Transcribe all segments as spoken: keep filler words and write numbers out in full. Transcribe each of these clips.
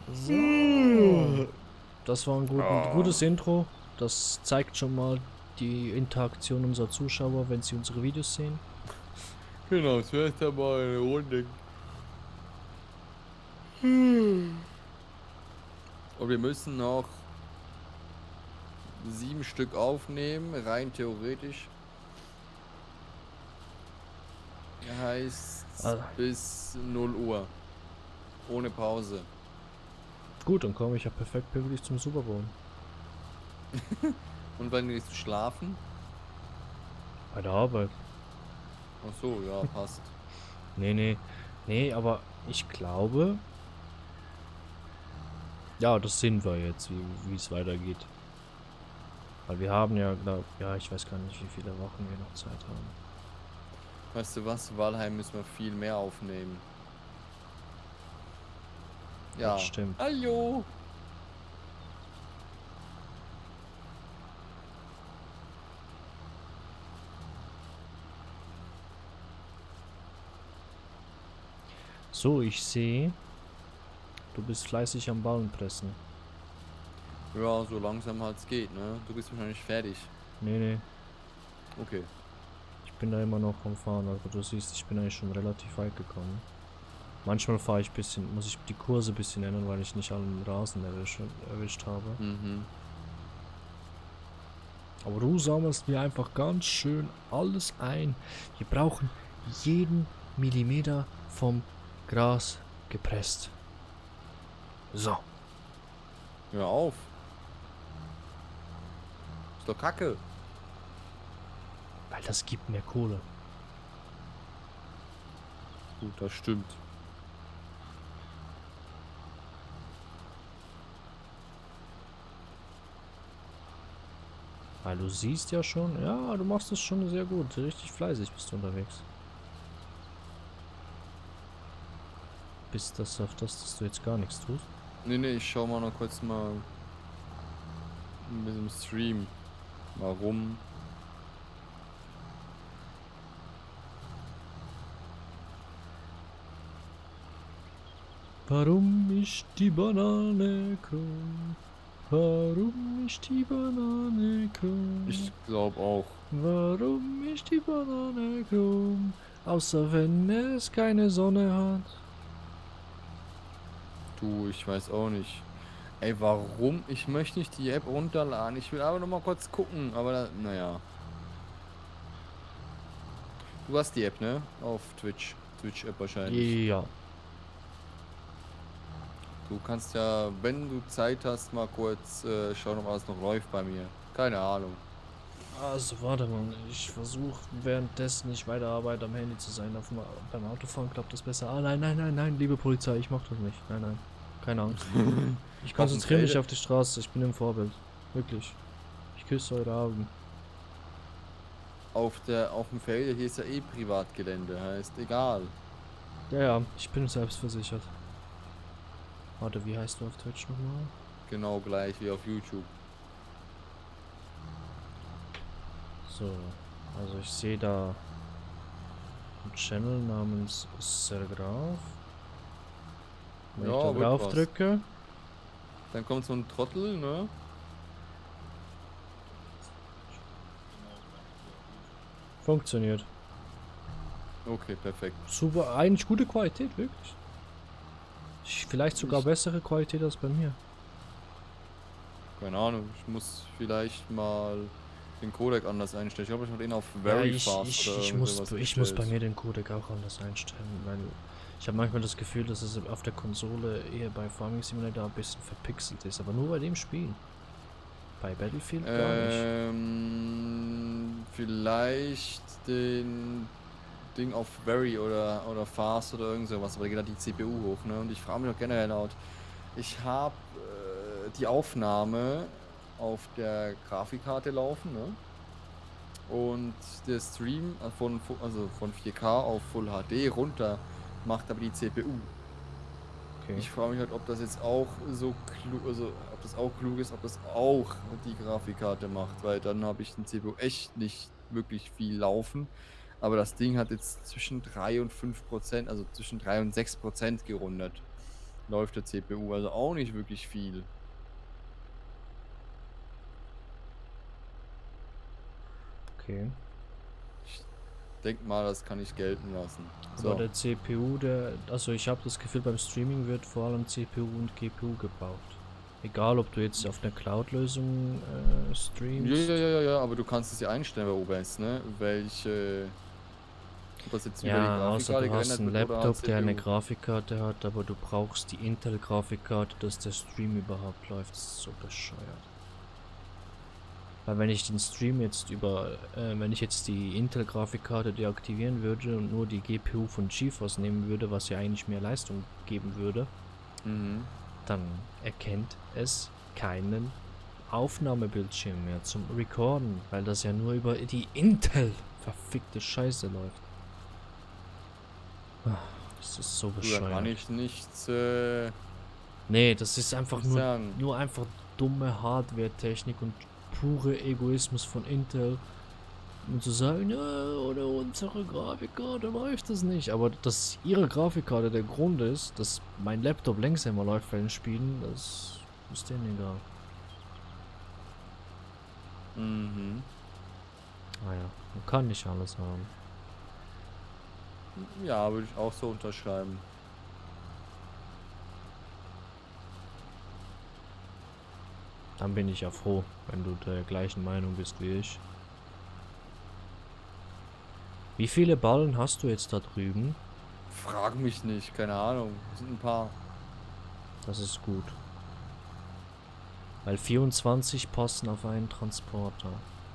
So. Das war ein guten, Oh. gutes Intro. Das zeigt schon mal die Interaktion unserer Zuschauer, wenn sie unsere Videos sehen. Genau, zuerst einmal eine Runde. Und wir müssen noch sieben Stück aufnehmen, rein theoretisch. Heißt Ah, bis null Uhr. Ohne Pause. gut, dann komme ich ja perfekt pünktlich zum Super Bowl. Und wann gehst du schlafen? Bei der Arbeit. Ach so, ja, passt. Nee, nee. Nee, aber ich glaube. Ja, das sehen wir jetzt, wie wie es weitergeht. Weil wir haben ja, glaub, ja, ich weiß gar nicht, wie viele Wochen wir noch Zeit haben. Weißt du was? Walheim müssen wir viel mehr aufnehmen. Das Ja. stimmt. Hallo! So, ich sehe, du bist fleißig am Ballen pressen. Ja, so langsam halt es geht, ne? Du bist wahrscheinlich fertig. Nee, nee. Okay. Ich bin da immer noch am Fahren, also du siehst, ich bin eigentlich schon relativ weit gekommen. Manchmal fahre ich bisschen, muss ich die Kurse ein bisschen ändern, weil ich nicht allen Rasen erwischt, erwischt habe. Mhm. Aber du sammelst mir einfach ganz schön alles ein. Wir brauchen jeden Millimeter vom Gras gepresst. So. Hör auf. Ist doch Kacke. Weil das gibt mehr Kohle. Gut, das stimmt. Weil du siehst ja schon, ja, du machst es schon sehr gut. Richtig fleißig bist du unterwegs. Bis das auf das, dass du jetzt gar nichts tust. Nee, nee, ich schau mal noch kurz mal mit dem Stream. Warum? Warum ist die Banane krumm? Warum ist die Banane krumm? Ich glaube auch. Warum ist die Banane krumm? Außer wenn es keine Sonne hat. Du, ich weiß auch nicht. Ey, warum? Ich möchte nicht die App runterladen. Ich will aber noch mal kurz gucken. Aber da, naja. Du hast die App, ne? Auf Twitch. Twitch-App wahrscheinlich. Ja. Du kannst ja, wenn du Zeit hast, mal kurz äh, schauen, ob alles noch läuft bei mir. Keine Ahnung. Also warte mal, ich versuche währenddessen nicht weiterarbeiten am Handy zu sein. Auf dem, beim Autofahren klappt das besser. Ah nein, nein, nein, nein, liebe Polizei, ich mach das nicht. Nein, nein. Keine Angst. Ich Auf dem konzentriere mich Feld, auf die Straße, ich bin im Vorbild. Wirklich. Ich küsse eure Augen. auf der, auf dem Feld, hier ist ja eh Privatgelände. Heißt, egal. Ja, ja, ich bin selbstversichert. Warte, wie heißt du auf Twitch nochmal? Genau gleich wie auf YouTube. So, also ich sehe da einen Channel namens Sergraf. Wenn Ja, ich da wird drauf was. drücke, Dann kommt so ein Trottel, ne? funktioniert. Okay, perfekt. Super, eigentlich gute Qualität, wirklich. Ich- Vielleicht sogar Ich, bessere Qualität als bei mir. keine Ahnung, ich muss vielleicht mal den Codec anders einstellen. Ich glaube, ich habe den auf Ja, Very ich, Fast ich, oder ich, irgend muss, sowas ich muss bei gestellt. mir den Codec auch anders einstellen, weil ich habe manchmal das Gefühl, dass es auf der Konsole eher bei Farming Simulator ein bisschen verpixelt ist, aber nur bei dem Spiel. Bei Battlefield gar nicht. Ähm, vielleicht den Ding auf Very oder, oder Fast oder irgend sowas, aber da geht halt die C P U hoch, ne? Und ich frage mich doch generell laut. Ich habe äh, die Aufnahme auf der Grafikkarte laufen, ne? Und der Stream äh, von, Fu- also von vier K auf Full H D runter macht aber die C P U. Okay. Ich frage mich halt, ob das jetzt auch so klug, also ob das auch klug ist, ob das auch die Grafikkarte macht, weil dann habe ich den C P U echt nicht wirklich viel laufen. Aber das Ding hat jetzt zwischen drei und fünf Prozent, also zwischen drei und sechs Prozent gerundet. läuft der C P U, also auch nicht wirklich viel. Okay. Ich denke mal, das kann ich gelten lassen. Aber So. der C P U, der, also ich habe das Gefühl, beim Streaming wird vor allem C P U und G P U gebraucht. Egal, ob du jetzt auf einer Cloud-Lösung äh, Ja, ja, streamst. ja, ja, ja, aber du kannst es ja einstellen bei O B S, ne? Welche, ob das jetzt über die Ja, außer Grafikkarte du hast gerendert einen wird oder halt Laptop, der eine C P U. Grafikkarte hat, aber du brauchst die Intel-Grafikkarte, dass der Stream überhaupt läuft. Das ist so bescheuert. Weil wenn ich den Stream jetzt über, äh, wenn ich jetzt die Intel-Grafikkarte deaktivieren würde und nur die G P U von GeForce nehmen würde, was ja eigentlich mehr Leistung geben würde, Mhm. dann erkennt es keinen Aufnahmebildschirm mehr zum Recorden, weil das ja nur über die Intel verfickte Scheiße läuft. Ah, das ist so Du, da bescheuert. kann ich nichts, äh, Nee, das ist einfach nicht nur, sagen. nur einfach dumme Hardware-Technik und pure Egoismus von Intel. Und zu sagen, ja, ohne unsere Grafikkarte läuft das nicht. Aber dass ihre Grafikkarte der Grund ist, dass mein Laptop langsamer läuft bei den Spielen, das ist denen egal. Mhm. Naja, man kann nicht alles haben. Ja, würde ich auch so unterschreiben. Dann bin ich ja froh, wenn du der gleichen Meinung bist wie ich. Wie viele Ballen hast du jetzt da drüben? Frag mich nicht, keine Ahnung. Es sind ein paar. Das ist gut. Weil vierundzwanzig passen auf einen Transporter.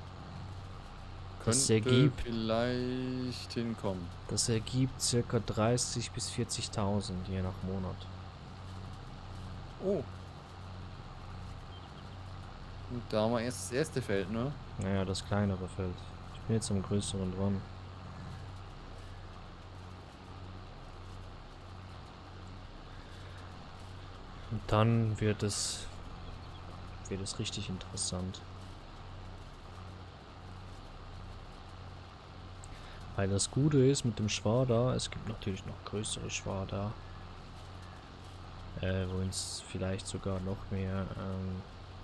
Das Könnte ergibt, vielleicht hinkommen. das ergibt circa dreißig bis vierzigtausend je nach Monat. Oh. Und da haben wir erst das erste Feld, ne? Naja, das kleinere Feld. Ich bin jetzt am größeren dran. Und dann wird es, wird es richtig interessant. Weil das Gute ist mit dem Schwader, es gibt natürlich noch größere Schwader, äh, wo uns vielleicht sogar noch mehr ähm,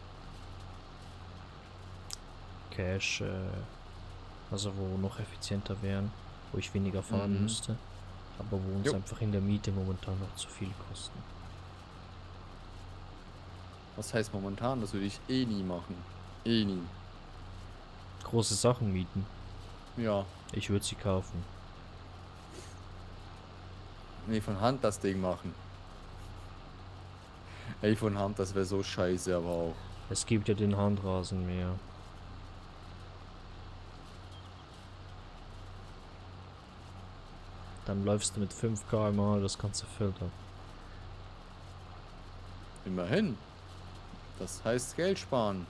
Cash, äh, also wo noch effizienter wären, wo ich weniger fahren Mhm. müsste, aber wo uns Jo. einfach in der Miete momentan noch zu viel kosten. Was heißt momentan? Das würde ich eh nie machen. Eh nie. Große Sachen mieten, Ja. ich würde sie kaufen. Nee, von Hand das Ding machen. Ey, von Hand, das wäre so scheiße, aber auch. Es gibt ja den Handrasenmäher. Dann läufst du mit fünf Kilometer pro Stunde das ganze Feld ab. Immerhin. Das heißt Geld sparen.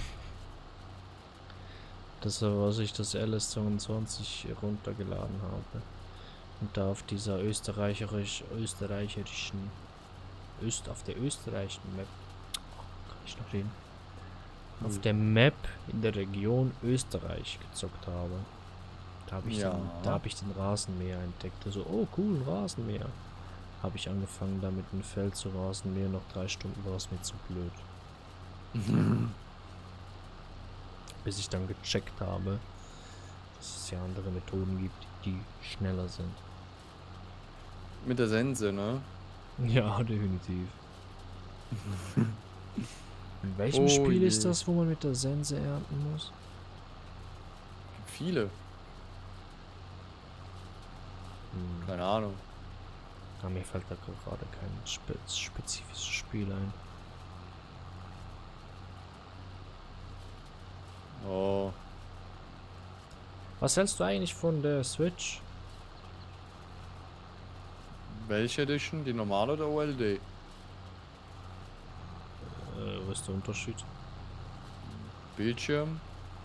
Das war, was ich das L S zweiundzwanzig runtergeladen habe. Und da auf dieser österreicherisch, österreicherischen, Öst, auf der österreichischen Map, oh, kann ich noch reden, auf Mhm. der Map in der Region Österreich gezockt habe. Da habe ich, Ja. den, da hab ich den Rasenmäher entdeckt. Also, oh cool, ein Rasenmäher. Habe ich angefangen, damit ein Feld zu rasenmähen. Noch drei Stunden war es mir zu blöd. Bis ich dann gecheckt habe, dass es ja andere Methoden gibt, die schneller sind. Mit der Sense, ne? Ja, definitiv. In welchem Oh Spiel je. ist das, wo man mit der Sense ernten muss? Viele. Hm. Keine Ahnung. Ah, mir fällt da gerade kein spe spezifisches Spiel ein. Oh. Was hältst du eigentlich von der Switch? Welche Edition? Die normale oder O L E D? Äh, was ist der Unterschied? Bildschirm.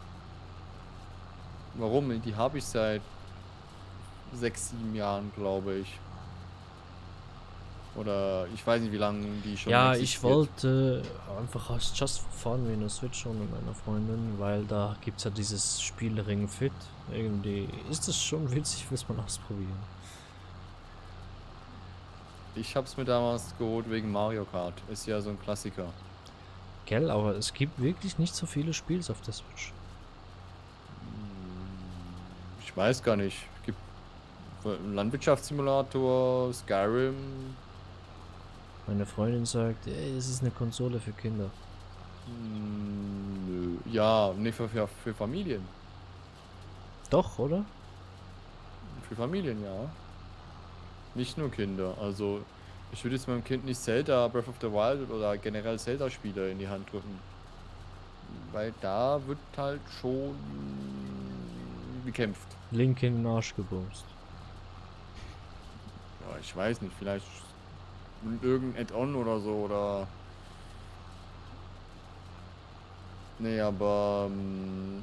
Warum? Die habe ich seit sechs, sieben Jahren, glaube ich. Oder ich weiß nicht, wie lange die schon Ja, ich existiert. wollte einfach aus Just for Fun wie eine Switch schon mit meiner Freundin, weil da gibt es ja dieses Spiel Ring Fit. Irgendwie ist es schon witzig, muss man ausprobieren. Ich hab's mir damals geholt wegen Mario Kart. Ist ja so ein Klassiker. Gell, aber es gibt wirklich nicht so viele Spiele auf der Switch. Ich weiß gar nicht. Gibt einen Landwirtschaftssimulator, Skyrim. Meine Freundin sagt, ey, das ist eine Konsole für Kinder. Hm, nö. Ja, nee, für, für, für Familien. Doch, oder? Für Familien, ja. Nicht nur Kinder. Also, ich würde jetzt meinem Kind nicht Zelda, Breath of the Wild oder generell Zelda-Spiele in die Hand drücken. Weil da wird halt schon gekämpft. Link in den Arsch gebumst. Ja, ich weiß nicht, vielleicht irgendein Add-on oder so oder. Nee, aber ähm,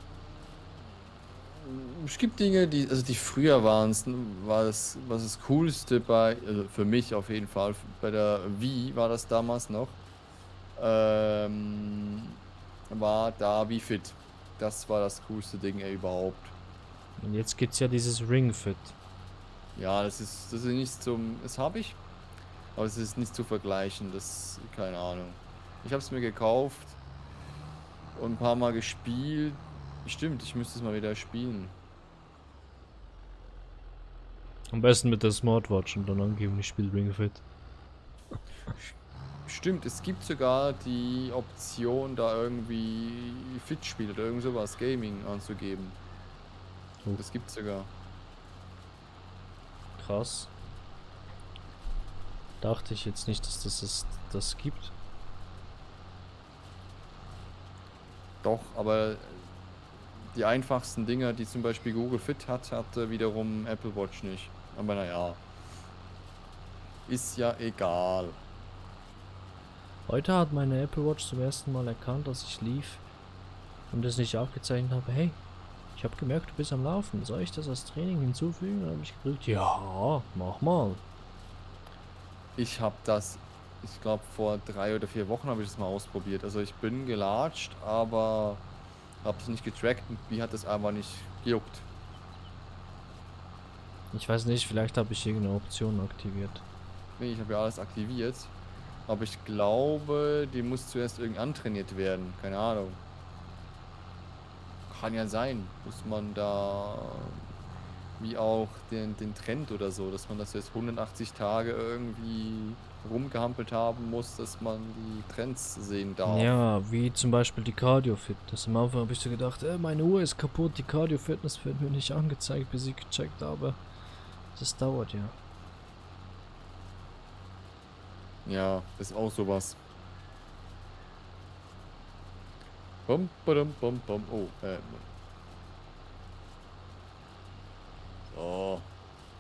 es gibt Dinge, die, also die früher waren es, war das, was das Coolste bei, also für mich auf jeden Fall, bei der Wii war das damals noch, ähm, war da Wii Fit. Das war das coolste Ding ey, überhaupt. Und jetzt gibt's ja dieses Ring Fit. Ja, das ist, das ist nicht zum, das habe ich, aber es ist nicht zu vergleichen, das, keine Ahnung. Ich habe es mir gekauft und ein paar Mal gespielt. Stimmt, ich müsste es mal wieder spielen. Am besten mit der Smartwatch und dann angeben, ich spiele Ring Fit. Stimmt, es gibt sogar die Option, da irgendwie Fit-Spiel oder irgend sowas, Gaming anzugeben. Oh. Das gibt's sogar. Krass. Dachte ich jetzt nicht, dass das das, das gibt. Doch, aber die einfachsten Dinger, die zum Beispiel Google Fit hat, hatte wiederum Apple Watch nicht. Aber naja. Ist ja egal. Heute hat meine Apple Watch zum ersten Mal erkannt, dass ich lief und es nicht aufgezeichnet habe. Hey, ich habe gemerkt, du bist am Laufen. Soll ich das als Training hinzufügen? Dann habe ich gedrückt, ja, mach mal. Ich habe das, ich glaube vor drei oder vier Wochen habe ich das mal ausprobiert. Also ich bin gelatscht, aber habe es nicht getrackt und wie hat es aber nicht gejuckt. Ich weiß nicht, vielleicht habe ich irgendeine Option aktiviert. Nee, ich habe ja alles aktiviert. Aber ich glaube, die muss zuerst irgendwie antrainiert werden. Keine Ahnung. Kann ja sein. Muss man da wie auch den, den Trend oder so, dass man das jetzt hundertachtzig Tage irgendwie rumgehampelt haben muss, dass man die Trends sehen darf. Ja, wie zum Beispiel die Cardio-Fitness. Am Anfang habe ich so gedacht, äh, meine Uhr ist kaputt, die Cardio-Fitness wird mir nicht angezeigt, bis ich gecheckt habe. Das dauert ja. Ja, ist auch sowas. Bum, badum, bum, bum. Oh, äh. So.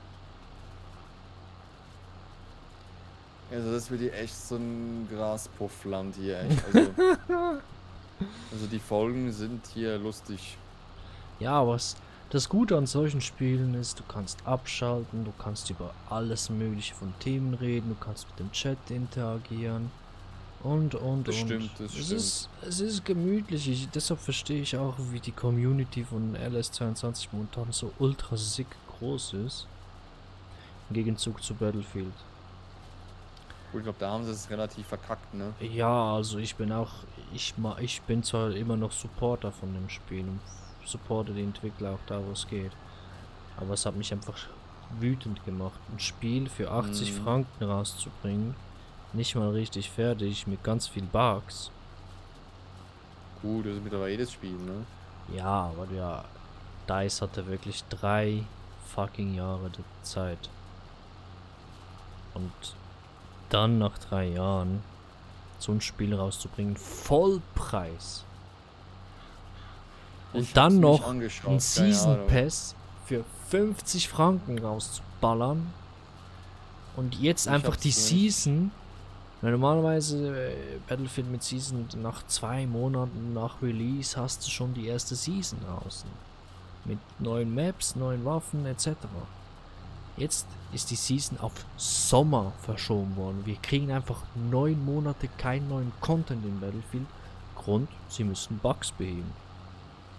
Also das wird hier echt so ein Graspuffland hier, echt. Also, also die Folgen sind hier lustig. Ja, was das Gute an solchen Spielen ist, du kannst abschalten, du kannst über alles mögliche von Themen reden, du kannst mit dem Chat interagieren und und Das und. stimmt, das es stimmt. ist es ist gemütlich. Ich, deshalb verstehe ich auch, wie die Community von L S zweiundzwanzig momentan so ultra sick groß ist. Im Gegenzug zu Battlefield. Gut, ich glaube, da haben sie es relativ verkackt, ne? Ja, also ich bin auch, ich ma, ich bin zwar immer noch Supporter von dem Spiel und supporte die Entwickler auch da, wo es geht. Aber es hat mich einfach wütend gemacht, ein Spiel für achtzig Mhm. Franken rauszubringen, nicht mal richtig fertig, mit ganz viel Bugs. Gut, das ist mittlerweile jedes Spiel, ne? Ja, aber ja, DICE hatte wirklich drei fucking Jahre der Zeit. Und dann nach drei Jahren so ein Spiel rauszubringen, Vollpreis. Und Ich hab's dann nicht noch angeschaut, ein keine Season Ahnung. Pass für fünfzig Franken rauszuballern. Und jetzt Ich einfach hab's die nicht. Season. Weil normalerweise äh, Battlefield mit Season nach zwei Monaten nach Release hast du schon die erste Season draußen. Mit neuen Maps, neuen Waffen et cetera. Jetzt ist die Season auf Sommer verschoben worden. Wir kriegen einfach neun Monate keinen neuen Content in Battlefield. Grund, sie müssen Bugs beheben.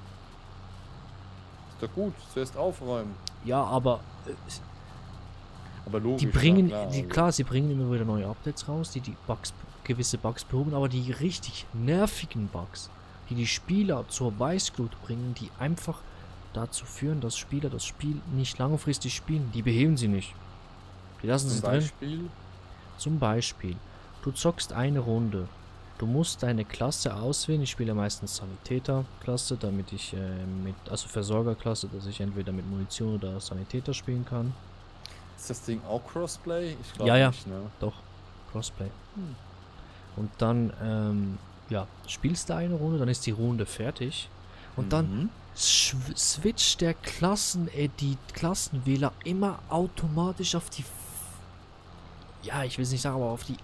Ist doch gut, zuerst aufräumen. Ja, aber äh, Aber logisch, Die bringen, ja, klar, die, also. klar, sie bringen immer wieder neue Updates raus, die die Bugs, gewisse Bugs behoben, aber die richtig nervigen Bugs, die die Spieler zur Weißglut bringen, die einfach dazu führen, dass Spieler das Spiel nicht langfristig spielen, die beheben sie nicht. Die lassen Zum sie drin. Beispiel? Zum Beispiel, du zockst eine Runde. Du musst deine Klasse auswählen. Ich spiele meistens Sanitäter-Klasse, damit ich äh, mit, also Versorgerklasse, dass ich entweder mit Munition oder Sanitäter spielen kann. Ist das Ding auch Crossplay? Ich glaube Ja, ja, nicht, ne? doch. Crossplay. Hm. Und dann, ähm, ja, spielst du eine Runde, dann ist die Runde fertig. Und dann Mhm. schw- switcht der Klassenedit, Klassenwähler immer automatisch auf die, F ja, ich will es nicht sagen, aber auf die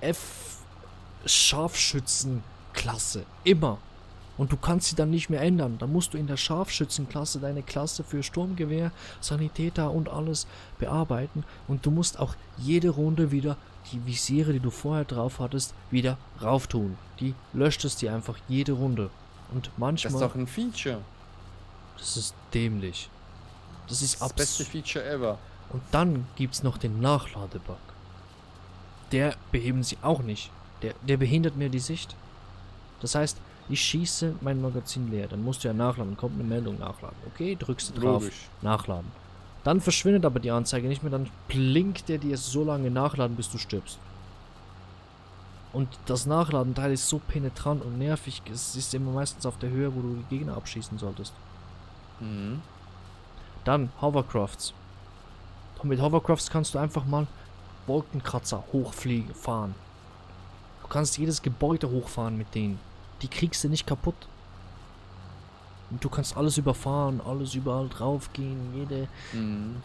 F-Scharfschützen-Klasse. Immer. Und du kannst sie dann nicht mehr ändern. Dann musst du in der Scharfschützenklasse deine Klasse für Sturmgewehr, Sanitäter und alles bearbeiten. Und du musst auch jede Runde wieder die Visiere, die du vorher drauf hattest, wieder rauftun. Die löscht es dir einfach jede Runde. Und Das manchmal... ist doch ein Feature. Das ist dämlich. Das ist Das beste abs. Feature ever. Und dann gibt es noch den Nachladebug. Der beheben sie auch nicht. Der, der behindert mir die Sicht. Das heißt, ich schieße mein Magazin leer. Dann musst du ja nachladen. Kommt eine Meldung nachladen. Okay, drückst du drauf. Logisch. Nachladen. Dann verschwindet aber die Anzeige nicht mehr. Dann blinkt der dir so lange nachladen, bis du stirbst. Und das Nachladenteil ist so penetrant und nervig. Es ist immer meistens auf der Höhe, wo du die Gegner abschießen solltest. Mhm. Dann Hovercrafts. Und mit Hovercrafts kannst du einfach mal Wolkenkratzer hochfliegen, fahren. Du kannst jedes Gebäude hochfahren mit denen. Die kriegst du nicht kaputt. Und du kannst alles überfahren, alles überall drauf gehen, jede... Mhm.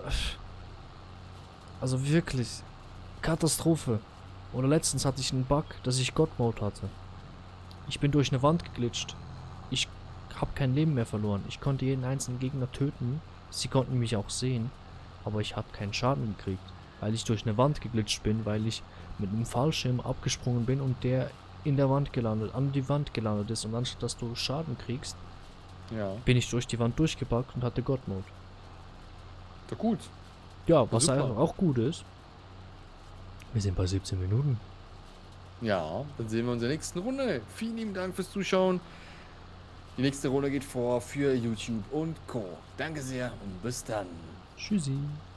Also wirklich, Katastrophe. Oder letztens hatte ich einen Bug, dass ich God-Mode hatte. Ich bin durch eine Wand geglitscht. Ich habe kein Leben mehr verloren. Ich konnte jeden einzelnen Gegner töten. Sie konnten mich auch sehen. Aber ich habe keinen Schaden gekriegt. Weil ich durch eine Wand geglitscht bin, weil ich mit einem Fallschirm abgesprungen bin und der in der Wand gelandet, an die Wand gelandet ist. Und anstatt dass du Schaden kriegst, Ja. bin ich durch die Wand durchgebackt und hatte God-Mode. Na gut. Ja, was super. einfach auch gut ist. Wir sind bei siebzehn Minuten. Ja, dann sehen wir uns in der nächsten Runde. Vielen lieben Dank fürs Zuschauen. Die nächste Runde geht vor für YouTube und Co. Danke sehr und bis dann. Tschüssi.